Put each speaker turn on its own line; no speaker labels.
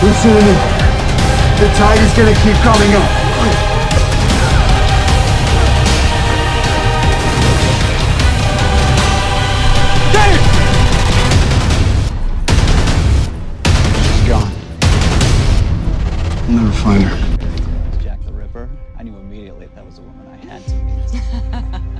Listen to me. The tide is gonna keep coming up. Dave! She's gone. I'll never find her.
Jack the Ripper. I knew immediately that was a woman I had to meet.